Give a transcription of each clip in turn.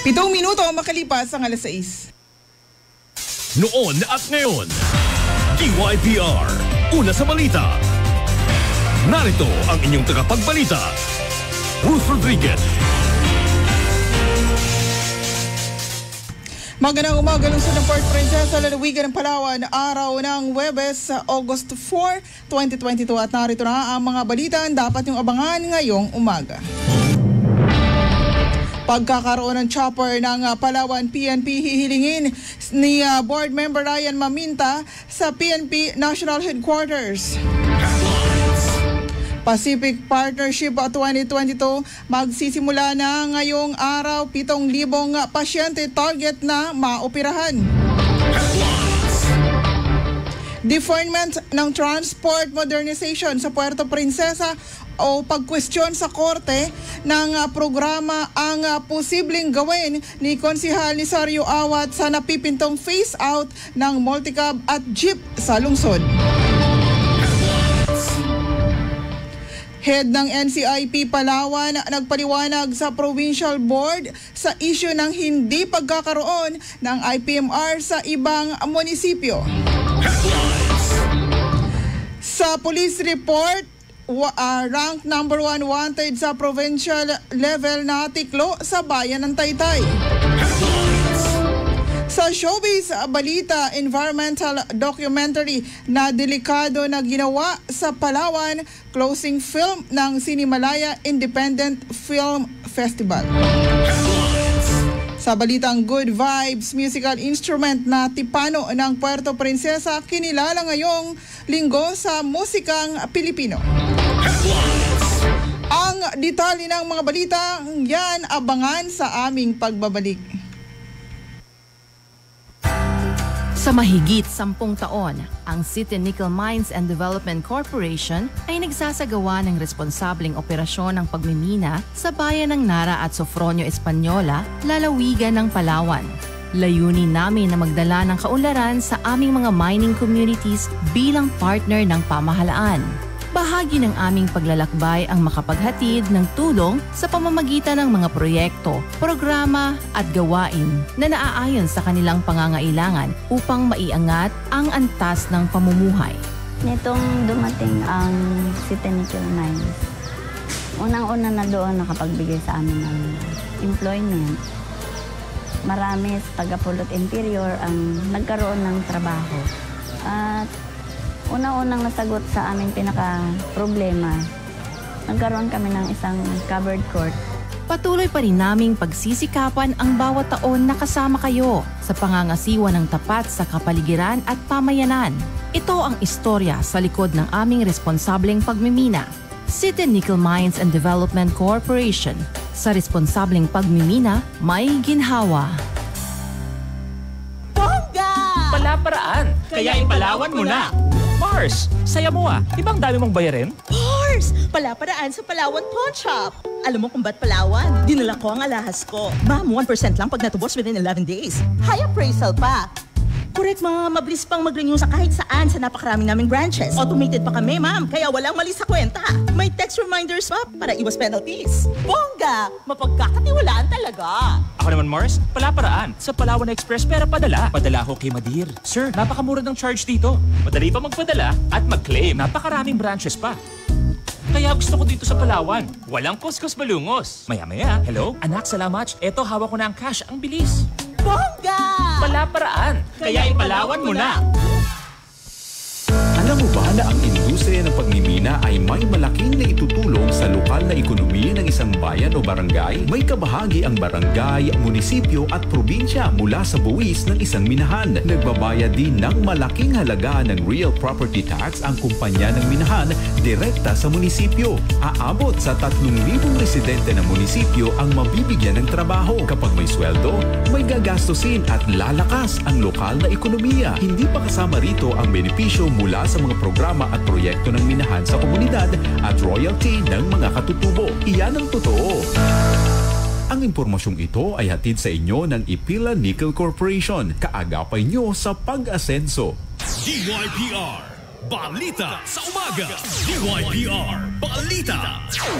7 minuto makalipas ang alas 6. Noon at ngayon, DYPR, una sa balita. Narito ang inyong tagapagbalita, Ruth Rodriguez. Magandang umaga, lungsod ng Port Princesa, lalawigan ng Palawan, araw ng Huwebes, August 4, 2022. At narito na ang mga balita dapat yung abangan ngayong umaga. Pagkakaroon ng chopper ng Palawan PNP, hihilingin ni Board Member Ryan Maminta sa PNP National Headquarters. Pacific Partnership 2022 magsisimula na ngayong araw. 7,000 pasyente target na maoperahan. Deferment ng transport modernization sa Puerto Princesa o pagkwestiyon sa korte ng programa ang posibleng gawin ni Konsehal Lisario Awat sa napipintong phase out ng multicab at jeep sa lungsod. Head ng NCIP Palawan nagpaliwanag sa Provincial Board sa issue ng hindi pagkakaroon ng IPMR sa ibang munisipyo. Sa police report, rank number 1 wanted sa provincial level na tiklo sa bayan ng Taytay. Sa showbiz balita, environmental documentary na delikado na ginawa sa Palawan, closing film ng Sinimalaya Independent Film Festival. Sa balitang Good Vibes, musical instrument na tipano ng Puerto Princesa, kinilala ngayong linggo sa musikang Pilipino. Ang detalye ng mga balita, yan abangan sa aming pagbabalik. Sa mahigit 10 taon, ang City Nickel Mines and Development Corporation ay nagsasagawa ng responsableng operasyon ng pagmimina sa bayan ng Nara at Sofronio Española, lalawigan ng Palawan. Layunin namin na magdala ng kaunlaran sa aming mga mining communities bilang partner ng pamahalaan. Bahagi ng aming paglalakbay ang makapaghatid ng tulong sa pamamagitan ng mga proyekto, programa at gawain na naaayon sa kanilang pangangailangan upang maiangat ang antas ng pamumuhay. Nitong dumating ang City Nickel Mines, unang-una na doon nakapagbigay sa amin ng employment. Marami sa taga-Pulot Interior ang nagkaroon ng trabaho. At unang-unang nasagot sa aming pinaka-problema, nagkaroon kami ng isang covered court. Patuloy pa rin naming pagsisikapan ang bawat taon na kasama kayo sa pangangasiwa ng tapat sa kapaligiran at pamayanan. Ito ang istorya sa likod ng aming responsableng pagmimina. City Nickel Mines and Development Corporation. Sa responsableng pagmimina, may ginhawa. Bongga! Palaparaan, kaya ipalawan mo na! Mars, saya mo Ibang dami mong bayarin? Mars, palaparaan sa Palawan Pawn Shop. Alam mo kung ba't Palawan? Dinala ko ang alahas ko. Ma'am, 1% lang pag natubos within 11 days. High appraisal pa. Correct, ma'am. Mabilis pang mag-renew sa kahit saan sa napakaraming naming branches. Automated pa kami, ma'am. Kaya walang mali sa kwenta. May text reminders pa para iwas penalties. Bongga! Mapagkakatiwalaan talaga. Ako naman, Mars, palaparaan. Sa Palawan Express, pera padala. Padala ko kay Madir. Sir, napakamura ng charge dito. Madali pa magpadala at mag-claim. Napakaraming branches pa. Kaya gusto ko dito sa Palawan. Walang kuskus malungos. Maya-maya, hello? Anak, salamat. Eto, hawak ko na ang cash. Ang bilis. Bongga! Palaparaan, kaya ipalawan mo na! Alam mo ba na ang industriya ng pagmimina ay may malaking naitutulong sa lokal na ekonomiya ng isang bayan o barangay? May kabahagi ang barangay, munisipyo at probinsya mula sa buwis ng isang minahan. Nagbabayad din ng malaking halaga ng real property tax ang kumpanya ng minahan direkta sa munisipyo. Aabot sa 3,000 residente ng munisipyo ang mabibigyan ng trabaho. Kapag may sweldo, may gagastusin at lalakas ang lokal na ekonomiya. Hindi pa kasama rito ang benepisyo mula sa mga programa at proyekto ng minahan sa komunidad at royalty ng mga katutubo. Iyan ang totoo. Ang impormasyong ito ay hatid sa inyo ng Ipila Nickel Corporation, kaagapay nyo sa pag-asenso. DYPR, Balita sa umaga. DYPR Balita.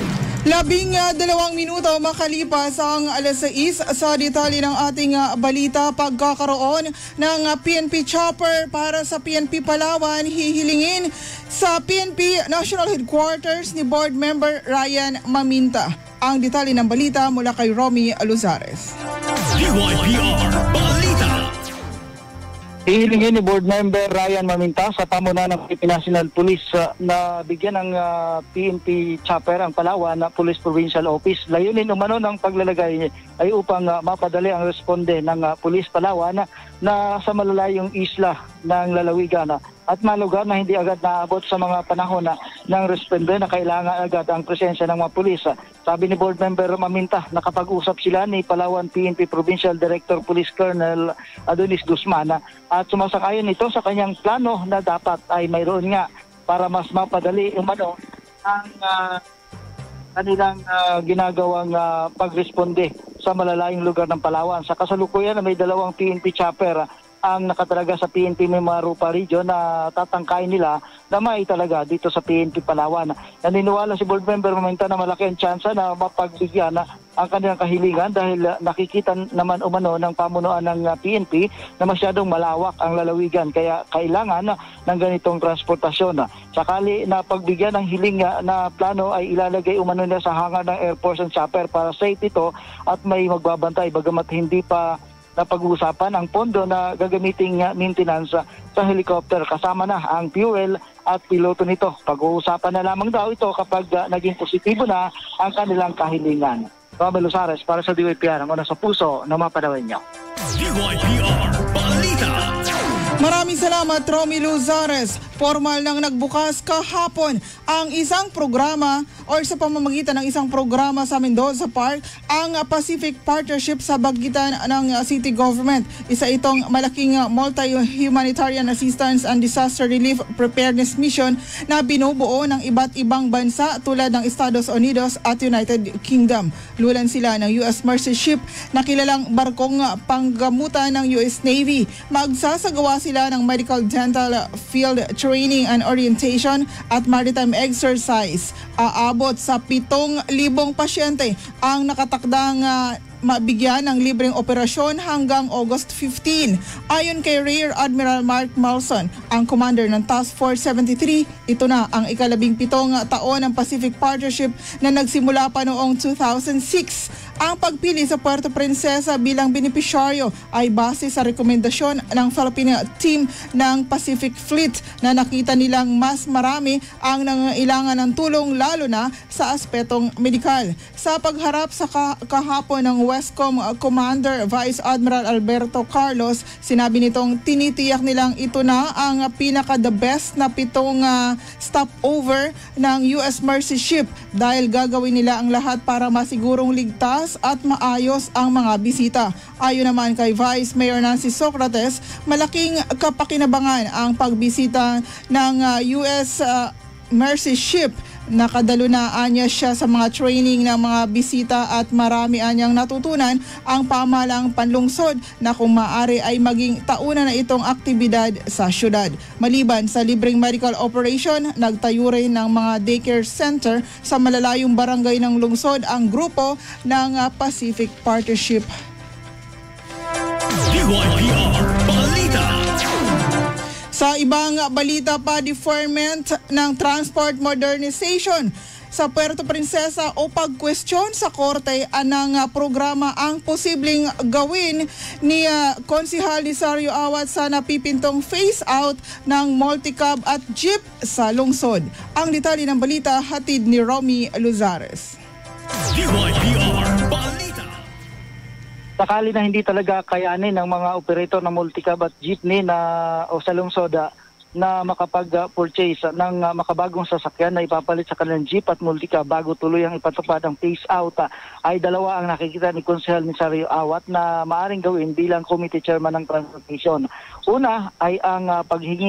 12 minuto makalipas ang alas 6 sa detalye ng ating balita. Pagkakaroon ng PNP chopper para sa PNP Palawan, hihilingin sa PNP National Headquarters ni Board Member Ryan Maminta. Ang detalye ng balita mula kay Romy Aluzares. DYPR Balita. Hihilingin ni Board Member Ryan Maminta sa pamunuan ng Philippine National Police na bigyan ng PNP chopper ang Palawan na Police Provincial Office. Layunin umano ng paglalagay ay upang mapadali ang responde ng Police Palawan na sa malalayong isla ng lalawigan at malugar na hindi agad naabot sa mga panahon ng responde na kailangan agad ang presensya ng mga pulis. Sabi ni Board Member Maminta, nakapag-usap sila ni Palawan PNP Provincial Director Police Colonel Adonis Guzman at sumasakayon ito sa kanyang plano na dapat ay mayroon nga para mas mapadali umano ang kanilang ginagawang pagresponde sa malalayong lugar ng Palawan. Sa kasalukuyan na may 2 PNP chopper ang nakatalaga sa PNP Mimarupa Region na tatangkayin nila na maitalaga dito sa PNP Palawan. Naniniwala si Board Member Maminta na malaki ang tsansa na mapagbigyan ang kanilang kahilingan dahil nakikita naman umano ng pamunuan ng PNP na masyadong malawak ang lalawigan kaya kailangan ng ganitong transportasyon. Sakali na pagbigyan ng hiling na plano ay ilalagay umano nila sa hangar ng Air Force and Chopper para safe ito at may magbabantay bagamat hindi pa na pag-uusapan ang pondo na gagamiting maintenance sa helicopter kasama na ang fuel at piloto nito. Pag-uusapan na lamang daw ito kapag naging positibo na ang kanilang kahilingan. Romy Aluzares para sa DYPR, ang una sa puso na mapanawan niyo. DYPR Balita. Maraming salamat, Romy Aluzares. Formal nang nagbukas kahapon ang isang programa or sa pamamagitan ng isang programa sa Mendoza Park, ang Pacific Partnership sa bagitan ng city government. Isa itong malaking multi-humanitarian assistance and disaster relief preparedness mission na binubuo ng iba't ibang bansa tulad ng Estados Unidos at United Kingdom. Lulan sila ng US Mercy Ship na kilalang barkong panggamutan ng US Navy. Magsasagawa sila ng medical, dental, field training and orientation at maritime exercise. Aabot sa 7,000 pasyente ang nakatakdang mabigyan ng libreng operasyon hanggang August 15. Ayon kay Rear Admiral Mark Malson, ang commander ng Task Force 73, ito na ang ika-17 taon ng Pacific Partnership na nagsimula pa noong 2006. Ang pagpili sa Puerto Princesa bilang benepisyaryo ay base sa rekomendasyon ng Philippine Team ng Pacific Fleet na nakita nilang mas marami ang nangailangan ng tulong lalo na sa aspetong medikal. Sa pagharap sa kahapon ng Westcom Commander Vice Admiral Alberto Carlos, sinabi nitong tinitiyak nilang ito na ang pinaka-the best na 7 stopover ng US Mercy Ship dahil gagawin nila ang lahat para masigurong ligtas at maayos ang mga bisita. Ayon naman kay Vice Mayor Nancy Socrates, malaking kapakinabangan ang pagbisita ng US Mercy Ship. Nakadalo na anya siya sa mga training ng mga bisita at marami anyang natutunan ang pamahalang panlungsod na kung maaari ay maging tauna na itong aktibidad sa syudad. Maliban sa libreng medical operation, nagtayo rin ng mga daycare center sa malalayong barangay ng lungsod ang grupo ng Pacific Partnership. DYPR Balita. Sa ibang balita pa, deferment ng transport modernization sa Puerto Princesa o pagkwestiyon sa korte ng programa ang posibleng gawin ni Konsehal Lizario Awat sa napipintong phase out ng multicab at jeep sa lungsod. Ang detalye ng balita hatid ni Romy Aluzares. DYPR Balita. Sakali na hindi talaga kayanin ng mga operator ng multicab at jeepney o sa lungsod na makapag-purchase ng makabagong sasakyan na ipapalit sa kanilang jeep at multicab bago tuloy ang ipatupad ang phase out, ay 2 ang nakikita ni Konsehal Lizario Awat na maaaring gawin bilang committee chairman ng transportation. Una ay ang paghingi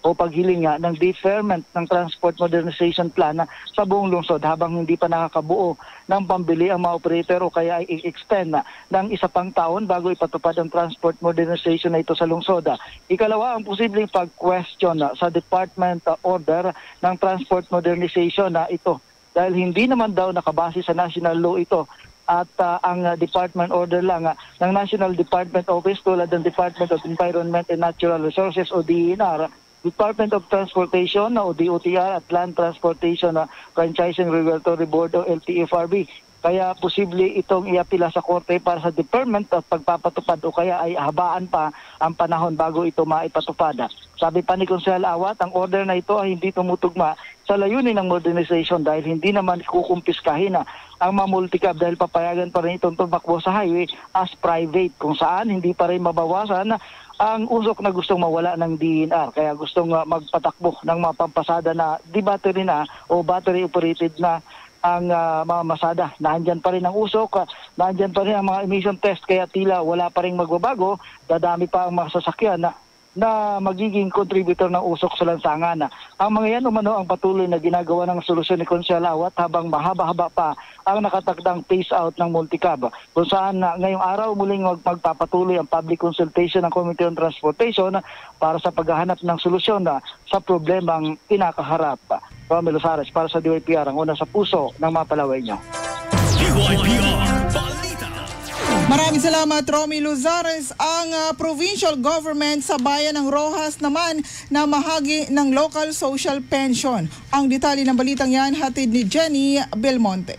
o paghiling ng deferment ng transport modernization plan sa buong lungsod habang hindi pa nakakabuo ng pambili ang mga operator o kaya ay i-extend ng isa pang taon bago ipatupad ang transport modernization na ito sa lungsod. Ikalawa, ang posibleng pag-question sa department order ng transport modernization na ito dahil hindi naman daw nakabase sa national law ito. At ang department order lang ng National Department Office tulad ng Department of Environment and Natural Resources o DENR, Department of Transportation o DOTR at Land Transportation Franchising Regulatory Board o LTFRB. Kaya posible itong iapila sa korte para sa deferment at pagpapatupad o kaya ay habaan pa ang panahon bago ito maipatupad. Sabi pa ni Konsehal Awat, ang order na ito ay hindi tumutugma sa layunin ng modernization dahil hindi naman kukumpiskahin ang mga multicab dahil papayagan pa rin itong tumakbo sa highway as private kung saan hindi pa rin mabawasan ang usok na gustong mawala ng DENR. Kaya gustong magpatakbo ng mga pampasada na di battery na o battery operated na ang mga masada. Nandyan pa rin ang usok, nandyan pa rin ang mga emission test kaya tila wala pa rin magbabago, dadami pa ang mga sasakyan na magiging contributor ng usok sa lansangan. Ang mga yan umano ang patuloy na ginagawa ng solusyon ni Konsehal Awat habang mahaba-haba pa ang nakatakdang phase out ng multicab. Kung saan ngayong araw muling magpapatuloy ang public consultation ng Committee on Transportation para sa paghahanap ng solusyon sa problemang kinakaharap. Romel Lozares para sa DYPR, ang una sa puso ng mga Palawenyo. DYPR Balita. Maraming salamat, Romy Lozares. Ang provincial government sa bayan ng Rojas naman na mahagi ng local social pension. Ang detalye ng balitang yan hatid ni Jenny Belmonte.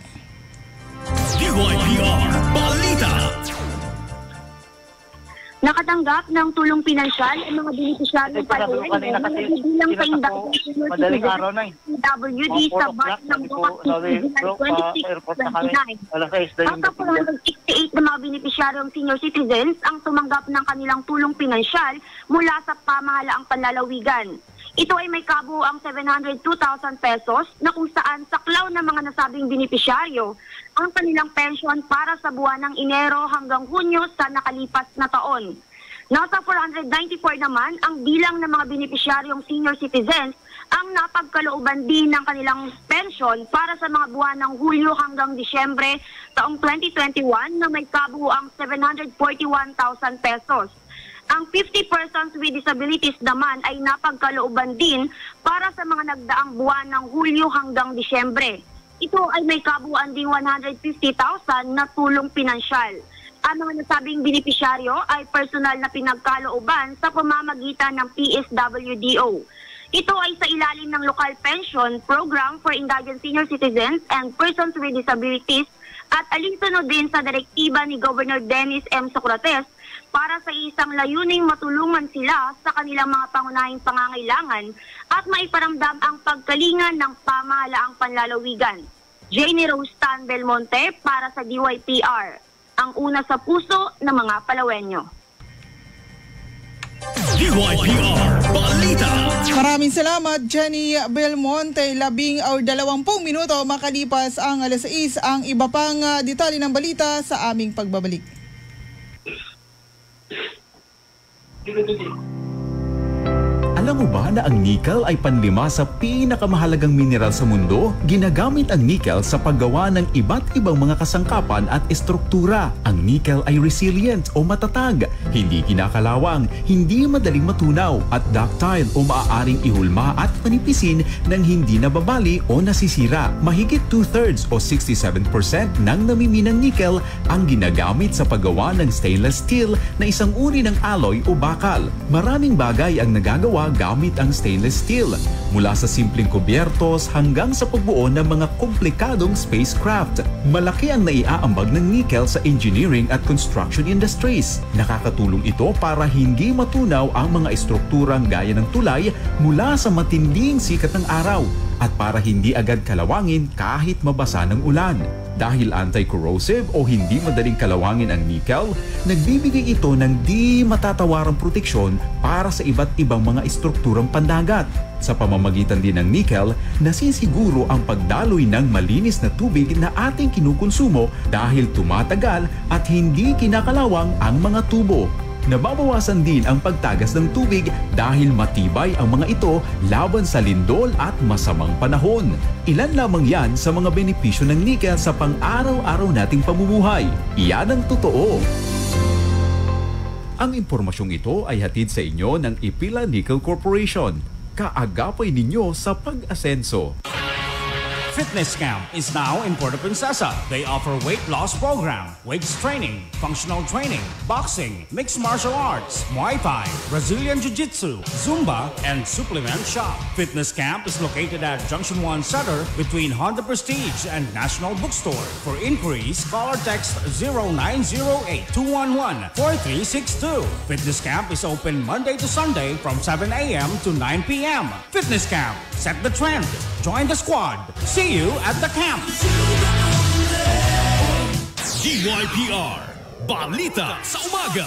DYPR Balita. Nakatanggap ng tulong pinansyal ang mga benepisyaryo Palawenyo na nagbibilang sa indang madaling araw na WD sa bayan ng Rojas 26-29. Hanggang 468 na mga benepisyaryong senior citizens ang tumanggap ng kanilang tulong pinansyal mula sa pamahalaang panlalawigan. Ito ay may kabuuang 702,000 pesos na kung saan saklaw ng mga nasabing benepisyaryo ang kanilang pensyon para sa buwan ng Enero hanggang Hunyo sa nakalipas na taon. Nasa 494 naman ang bilang ng mga benepisyaryong senior citizens ang napagkalooban din ng kanilang pensyon para sa mga buwan ng Hulyo hanggang Disyembre taong 2021 na may kabuuang 741,000 pesos. Ang 50 persons with disabilities naman ay napagkalooban din para sa mga nagdaang buwan ng Hulyo hanggang Disyembre. Ito ay may kabuuan ding 150,000 na tulong pinansyal. Ang mga nasabing benepisyaryo ay personal na pinagkalooban sa pamamagitan ng PSWDO. Ito ay sa ilalim ng Local Pension Program for Indigent Senior Citizens and Persons with Disabilities at alinsunod din sa direktiba ni Governor Dennis M. Socrates para sa isang layuning matulungan sila sa kanilang mga pangunahing pangangailangan at maiparamdam ang pagkalingan ng pamahalaang panlalawigan. Jenny Rose Tan Belmonte para sa DYPR, ang una sa puso ng mga Palawenyo. DYPR Balita. Maraming salamat, Jenny Belmonte. 20 minuto makalipas ang alas 6. Ang iba pang detalye ng balita sa aming pagbabalik. Alam mo ba na ang nickel ay panlima sa pinakamahalagang mineral sa mundo? Ginagamit ang nickel sa paggawa ng iba't ibang mga kasangkapan at estruktura. Ang nickel ay resilient o matatag, hindi kinakalawang, hindi madaling matunaw at ductile o maaaring ihulma at panipisin ng hindi nababali o nasisira. Mahigit 2/3 o 67% ng namiminang nickel ang ginagamit sa paggawa ng stainless steel na isang uri ng alloy o bakal. Maraming bagay ang nagagawa gamit ang stainless steel, mula sa simpleng kubyertos hanggang sa pagbuo ng mga komplikadong spacecraft. Malaki ang naiaambag ng nickel sa engineering at construction industries. Nakakatulong ito para hindi matunaw ang mga estrukturang gaya ng tulay mula sa matinding sikat ng araw at para hindi agad kalawangin kahit mabasa ng ulan. Dahil anti-corrosive o hindi madaling kalawangin ang nickel, nagbibigay ito ng di matatawarang proteksyon para sa iba't ibang mga estrukturang pandagat. Sa pamamagitan din ng nickel, nasisiguro ang pagdaloy ng malinis na tubig na ating kinukonsumo dahil tumatagal at hindi kinakalawang ang mga tubo. Nababawasan din ang pagtagas ng tubig dahil matibay ang mga ito laban sa lindol at masamang panahon. Ilan lamang yan sa mga benepisyo ng nickel sa pang-araw-araw nating pamumuhay. Iyan ang totoo. Ang impormasyong ito ay hatid sa inyo ng Ipila Nickel Corporation. Kaagapay ninyo sa pag-asenso. Fitness Camp is now in Puerto Princesa. They offer weight loss program, weights training, functional training, boxing, mixed martial arts, Muay Thai, Brazilian Jiu-Jitsu, Zumba, and supplement shop. Fitness Camp is located at Junction 1 Center between Honda Prestige and National Bookstore. For inquiries, call or text 0908-211-4362. Fitness Camp is open Monday to Sunday from 7 a.m. to 9 p.m. Fitness Camp, set the trend. Join the squad. See you at the camp. DYPR Balita sa Umaga.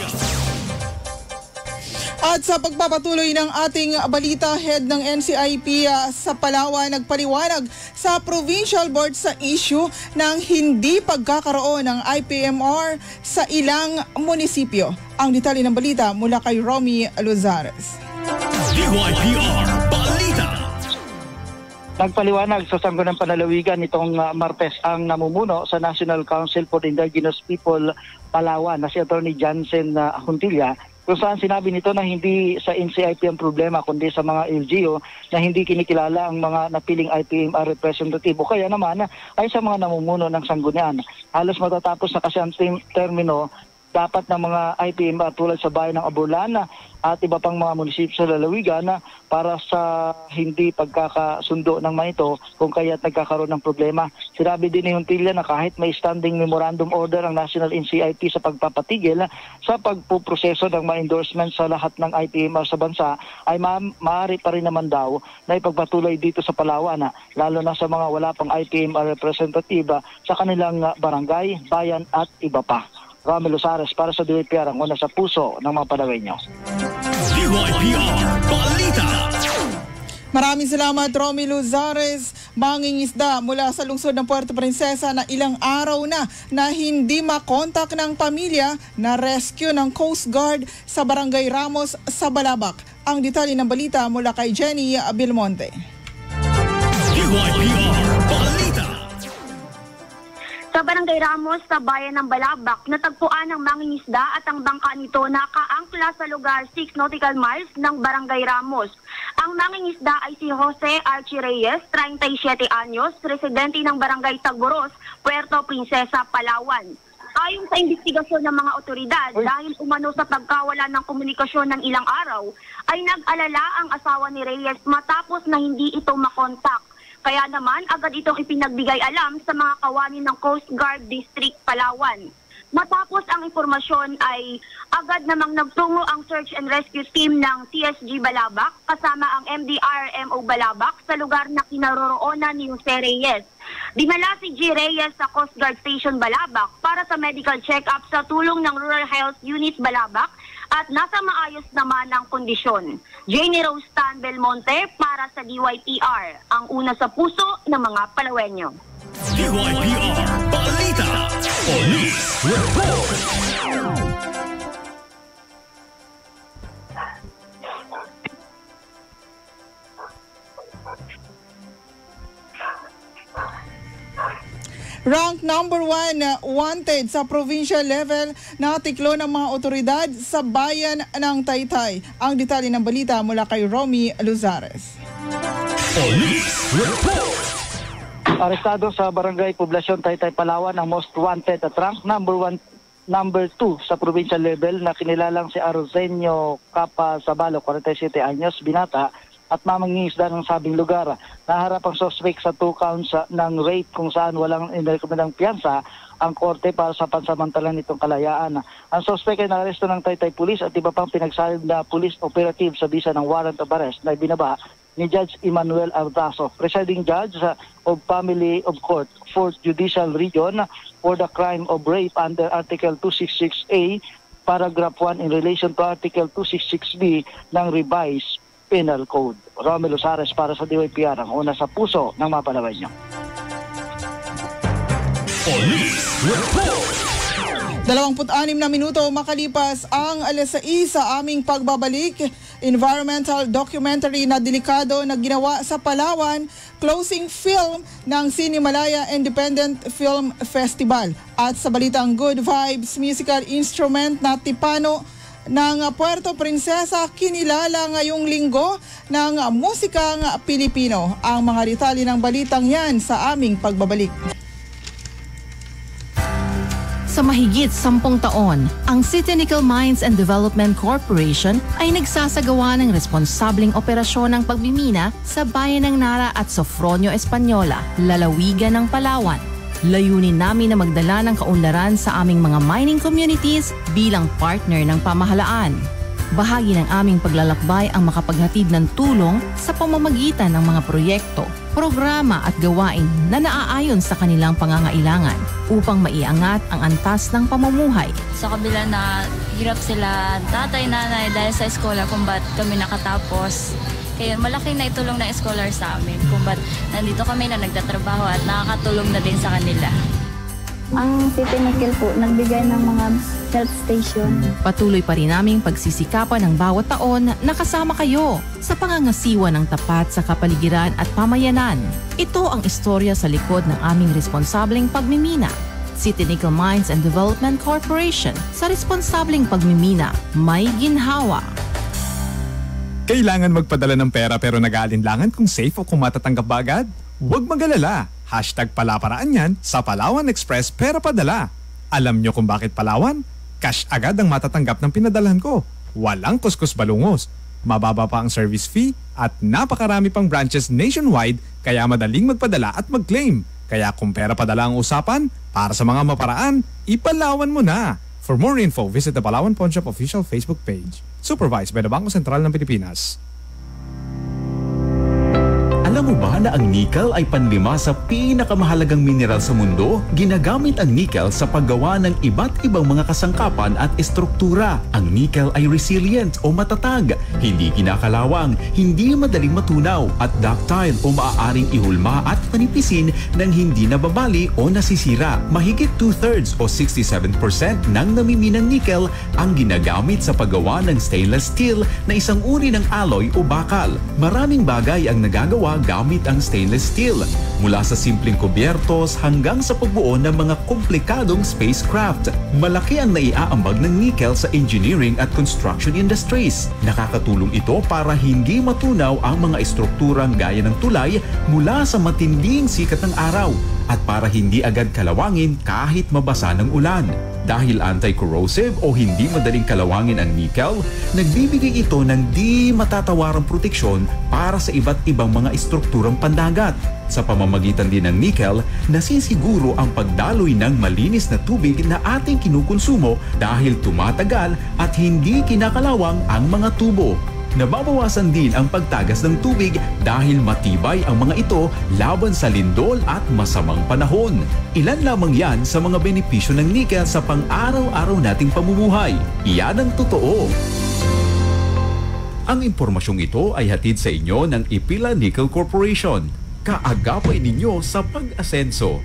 At sa pagpapatuloy ng ating balita, head ng NCIP sa Palawan nagpaliwanag sa Provincial Board sa issue ng hindi pagkakaroon ng IPMR sa ilang munisipyo. Ang detalye ng balita mula kay Romy Luzares. DYPR Balita. Nagpaliwanag sa Sangguniang Panlalawigan nitong Martes ang namumuno sa National Council for Indigenous People Palawan na si Attorney Jansen Juntilla, kung saan sinabi nito na hindi sa NCIP ang problema kundi sa mga LGU na hindi kinikilala ang mga napiling IPMR representative o kaya naman ay sa mga namumuno ng sanggunian. Halos matatapos na kasi ang termino dapat ng mga IPMR tulad sa bayan ng Aburlan at iba pang mga munisipyo sa lalawigan para sa hindi pagkakasundo ng mga ito kung kaya't nagkakaroon ng problema. Sinabi din ni Juntilla na kahit may standing memorandum order ang National NCIP sa pagpapatigil sa pagpuproseso ng mga endorsement sa lahat ng IPMR sa bansa ay maaari pa rin naman daw na ipagpatuloy dito sa Palawan, lalo na sa mga wala pang IPMR representative sa kanilang barangay, bayan at iba pa. Romy Luzares para sa DYPR, ang una sa puso ng mga Palaweño. DYPR Balita. Maraming salamat, Romy Luzares. Mangingisda mula sa lungsod ng Puerto Princesa na ilang araw na hindi makontak ng pamilya na rescue ng Coast Guard sa Barangay Ramos sa Balabac. Ang detalye ng balita mula kay Jenny Belmonte. DYPR Balita. Sa Barangay Ramos sa bayan ng Balabac, natagpuan ng mangingisda at ang bangka nito nakaangkla sa lugar 6 nautical miles ng Barangay Ramos. Ang mangingisda ay si Jose Archie Reyes, 37 anyos, residente ng Barangay Tagboros, Puerto Princesa, Palawan. Ayon sa investigasyon ng mga otoridad, dahil umano sa pagkawala ng komunikasyon ng ilang araw, ay nag-alala ang asawa ni Reyes matapos na hindi ito makontak. Kaya naman, agad itong ipinagbigay alam sa mga kawani ng Coast Guard District, Palawan. Matapos ang impormasyon ay agad namang nagtungo ang search and rescue team ng TSG Balabac kasama ang MDRMO Balabac sa lugar na kinaroroonan ni Jose Reyes. Dinala si G. Reyes sa Coast Guard Station Balabac para sa medical check-up sa tulong ng Rural Health Unit Balabac at nasa maayos naman ang kondisyon. Jenny Rose Tan Belmonte para sa DYPR, ang una sa puso ng mga Palaweño. DYPR Balita. Police Report. Rank number 1 wanted sa provincial level na tiklo ng mga otoridad sa bayan ng Taytay. Ang detalye ng balita mula kay Romy Luzares. Police Report. Arestado sa Barangay Poblasyon Taytay, Palawan ang most wanted at rank number 2 sa provincial level na kinilalang si Arsenio Capa Sabalo, 47 anyos, binata at mamangingisda ng sabing lugar. Naharap ang suspect sa 2 counts ng rape kung saan walang inirekomendang piyansa ang korte para sa pansamantalang nitong kalayaan. Ang suspect ay naaresto ng Taytay Police at iba pang pinagsalib na police operative sa bisa ng warrant of arrest na ibinaba ni Judge Emmanuel Artaso, presiding judge of Family of Court, 4th Judicial Region, for the crime of rape under Article 266A, Paragraph 1 in relation to Article 266B ng revised Penal Code. Romy Luzares para sa DYPR, ang una sa puso ng mga Palaweño. Police Report. 26 na minuto makalipas ang 6:00 sa aming pagbabalik. Environmental documentary na Delikado na ginawa sa Palawan, closing film ng Cinemalaya Independent Film Festival. At sa balitang Good Vibes, musical instrument na Tipano ng Puerto Princesa, kinilala ngayong linggo ng musikang Pilipino. Ang mga detalye ng balitang yan sa aming pagbabalik. Sa mahigit 10 taon, ang City Nickel Mines and Development Corporation ay nagsasagawa ng responsableng operasyon ng pagmimina sa bayan ng Nara at Sofronio Española, lalawigan ng Palawan. Layunin namin na magdala ng kaunlaran sa aming mga mining communities bilang partner ng pamahalaan. Bahagi ng aming paglalakbay ang makapaghatid ng tulong sa pamamagitan ng mga proyekto, programa at gawain na naaayon sa kanilang pangangailangan upang maiangat ang antas ng pamumuhay. Sa kabila na hirap sila tatay, nanay dahil sa eskola kung ba't kami nakatapos. Kaya malaki na itulong ng scholar sa amin kung ba't nandito kami na nagtatrabaho at nakakatulong na din sa kanila. Ang City Nickel po, nagbigay ng mga health station. Patuloy pa rin naming pagsisikapan ng bawat taon na kasama kayo sa pangangasiwa ng tapat sa kapaligiran at pamayanan. Ito ang istorya sa likod ng aming responsableng pagmimina. City Nickel Mines and Development Corporation, sa responsableng pagmimina, may ginhawa. Kailangan magpadala ng pera pero nag-aalinlangan kung safe o kung matatanggap ba agad? Huwag magalala. #palaparaan yan sa Palawan Express Pera Padala. Alam nyo kung bakit Palawan? Cash agad ang matatanggap ng pinadalhan ko. Walang kuskus balungos. Mababa pa ang service fee at napakarami pang branches nationwide kaya madaling magpadala at mag-claim. Kaya kung pera padala ang usapan, para sa mga maparaan, ipalawan mo na. For more info, visit the Palawan Pawn Shop official Facebook page. Supervised by the Bangko Sentral ng Pilipinas. Alam mo ba na ang nickel ay panlima sa pinakamahalagang mineral sa mundo? Ginagamit ang nickel sa paggawa ng iba't ibang mga kasangkapan at estruktura. Ang nickel ay resilient o matatag, hindi kinakalawang, hindi madaling matunaw, at ductile o maaaring ihulma at panipisin ng hindi nababali o nasisira. Mahigit 2/3 o 67% ng namiminang nickel ang ginagamit sa paggawa ng stainless steel na isang uri ng alloy o bakal. Maraming bagay ang nagagawa gamit ang stainless steel, mula sa simpleng kubyertos hanggang sa pagbuo ng mga komplikadong spacecraft. Malaki ang naiaambag ng nickel sa engineering at construction industries. Nakakatulong ito para hindi matunaw ang mga estrukturang gaya ng tulay mula sa matinding sikat ng araw at para hindi agad kalawangin kahit mabasa ng ulan. Dahil anti-corrosive o hindi madaling kalawangin ang nickel, nagbibigay ito ng di matatawarang proteksyon para sa iba't ibang mga estrukturang pandagat. Sa pamamagitan din ng nickel, nasisiguro ang pagdaloy ng malinis na tubig na ating kinukonsumo dahil tumatagal at hindi kinakalawang ang mga tubo. Nababawasan din ang pagtagas ng tubig dahil matibay ang mga ito laban sa lindol at masamang panahon. Ilan lamang yan sa mga benepisyo ng nickel sa pang-araw-araw nating pamumuhay. Iyan ang totoo. Ang impormasyong ito ay hatid sa inyo ng Ipila Nickel Corporation. Kaagapay ninyo sa pag-asenso.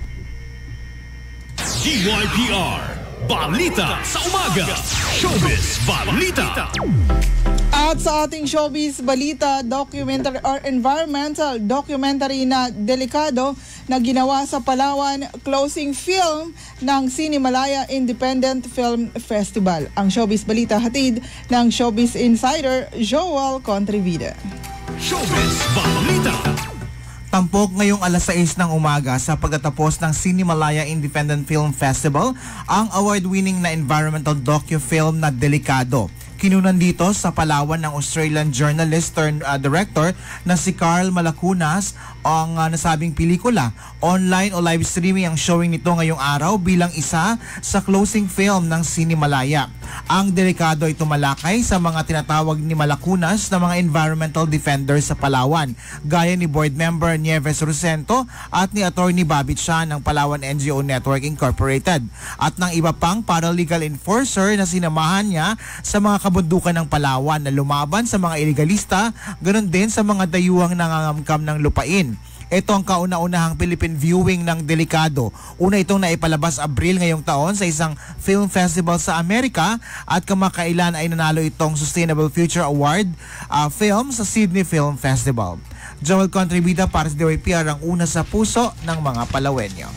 DYPR Balita sa Umaga. Showbiz Balita. At sa ating showbiz balita, documentary or environmental documentary na Delikado na ginawa sa Palawan, closing film ng Cinemalaya Independent Film Festival. Ang showbiz balita hatid ng Showbiz Insider Joel Contrivida. Showbiz Balita. Tampok ngayong 6:00 ng umaga sa pagtatapos ng Cinemalaya Independent Film Festival ang award-winning na environmental docu-film na Delikado. Kinunan dito sa Palawan ng Australian journalist turned director na si Carl Malacunas ang nasabing pelikula. Online o live streaming ang showing nito ngayong araw bilang isa sa closing film ng Cinemalaya. Ang Delikado ay tumalakay sa mga tinatawag ni Malacunas na mga environmental defenders sa Palawan, gaya ni board member Nieves Rosento at ni Attorney Babit Siya ng Palawan NGO Network Incorporated at ng iba pang paralegal enforcer na sinamahan niya sa mga kabundukan ng Palawan na lumaban sa mga ilegalista, ganoon din sa mga dayuhang nangangamkam ng lupain. Ito ang kauna-unahang Philippine viewing ng Delikado. Una itong naipalabas Abril ngayong taon sa isang film festival sa Amerika at kamakailan ay nanalo itong Sustainable Future Award film sa Sydney Film Festival. Joel Contribita para sa DYPR, ang una sa puso ng mga Palawenyo.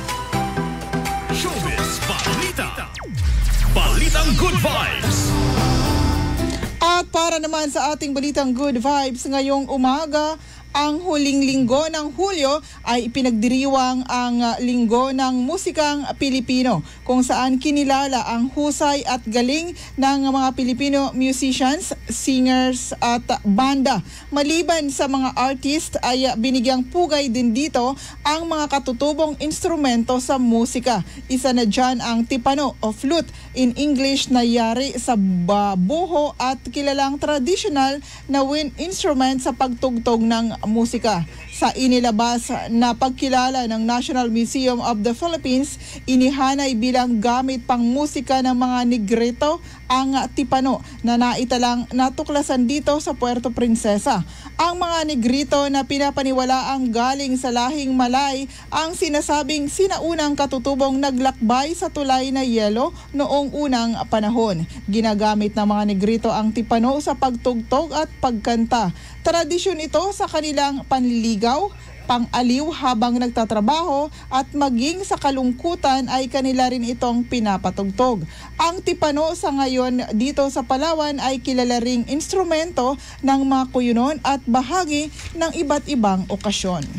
Showbiz Balita. Balitang Good Vibes. At para naman sa ating balitang Good Vibes ngayong umaga, ang huling linggo ng Hulyo ay ipinagdiriwang ang Linggo ng Musikang Pilipino, kung saan kinilala ang husay at galing ng mga Pilipino musicians, singers at banda. Maliban sa mga artist ay binigyang pugay din dito ang mga katutubong instrumento sa musika. Isa na dyan ang tipano o flute, in English na yari sa buho at kilalang traditional na wind instrument sa pagtugtog ng musika. Sa inilabas na pagkilala ng National Museum of the Philippines, inihanay bilang gamit pang musika ng mga Negrito ang tipano na naitalang natuklasan dito sa Puerto Princesa. Ang mga Negrito na pinapaniwalaang galing sa lahing Malay ang sinasabing sinaunang katutubong naglakbay sa tulay na yelo noong unang panahon. Ginagamit ng mga Negrito ang tipano sa pagtugtog at pagkanta. Tradisyon ito sa kanilang panliligaw, pang-aliw habang nagtatrabaho at maging sa kalungkutan ay kanila rin itong pinapatugtog. Ang tipano sa ngayon dito sa Palawan ay kilala ring instrumento ng mga kuyunon at bahagi ng iba't ibang okasyon.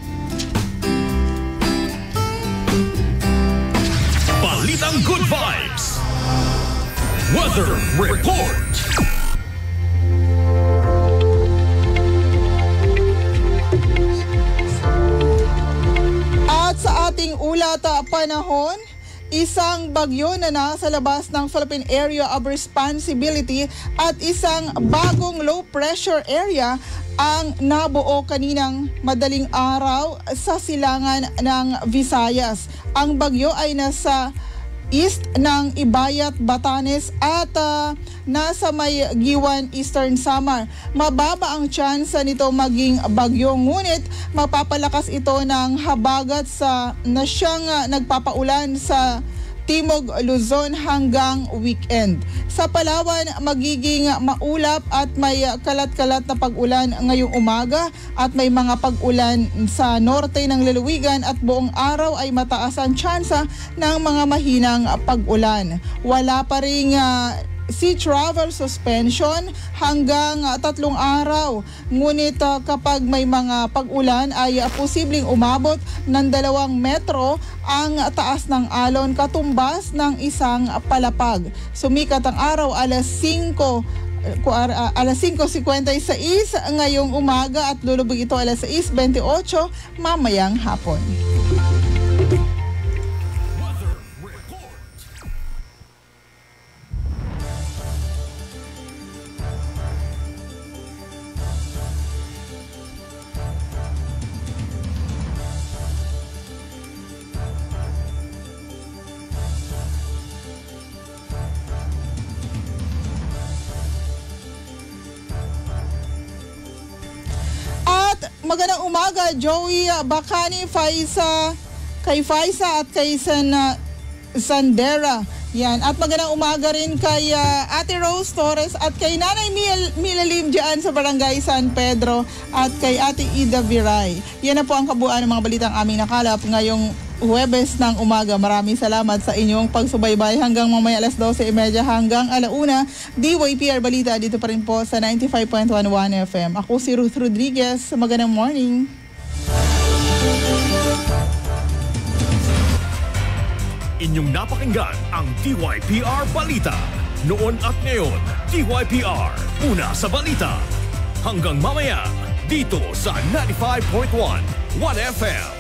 Balitang Good Vibes. Weather Report. At sa ating ulat panahon, isang bagyo na nasa labas ng Philippine Area of Responsibility at isang bagong low pressure area ang nabuo kaninang madaling araw sa silangan ng Visayas. Ang bagyo ay nasa east ng Ibayat, Batanes at nasa may Giwan, Eastern Samar. Mababa ang tsansa nito maging bagyo, ngunit mapapalakas ito ng habagat na siyang nagpapaulan sa Timog Luzon hanggang weekend. Sa Palawan, magiging maulap at may kalat-kalat na pag-ulan ngayong umaga at may mga pag-ulan sa norte ng lalawigan at buong araw ay mataas ang tsansa ng mga mahinang pag-ulan. Wala pa ring sea travel suspension hanggang 3 araw. Ngunit kapag may mga pag-ulan ay posibleng umabot ng 2 metro ang taas ng alon katumbas ng isang palapag. Sumikat ang araw alas 5:56 ngayong umaga at lulubog ito alas 6:28 mamayang hapon. Magandang umaga, Joey Bacani, kay Faisa at kay Sandera. Yan. At magandang umaga rin kay Ate Rose Torres at kay Nanay Milalim dyan sa Barangay San Pedro at kay Ate Ida Viray. Yan na po ang kabuuan ng mga balitang aming nakalap ngayong Huwebes ng umaga. Maraming salamat sa inyong pagsubaybay hanggang mamaya alas 12:30 hanggang 1:00. DYPR Balita dito pa rin po sa 95.11 FM. Ako si Ruth Rodriguez. Magandang morning. Inyong napakinggan ang DYPR Balita. Noon at ngayon, DYPR, una sa balita. Hanggang mamaya, dito sa 95.1 FM.